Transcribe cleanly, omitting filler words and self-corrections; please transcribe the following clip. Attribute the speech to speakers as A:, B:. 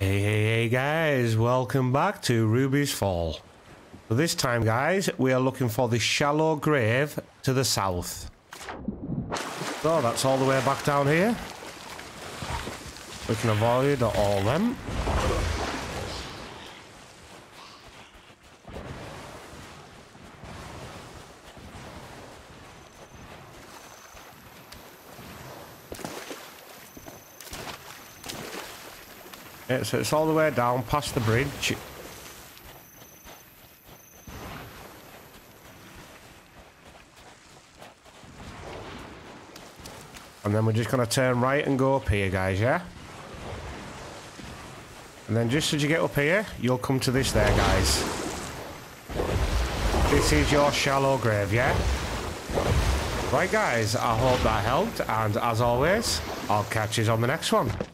A: Hey guys, welcome back to Ruby's Fall. So this time guys, we are looking for the shallow grave to the south. So that's all the way back down here. We can avoid all them. So it's all the way down past the bridge. And then we're just going to turn right and go up here, guys, yeah? And then just as you get up here, you'll come to this there, guys. This is your shallow grave, yeah? Right, guys, I hope that helped. And as always, I'll catch you on the next one.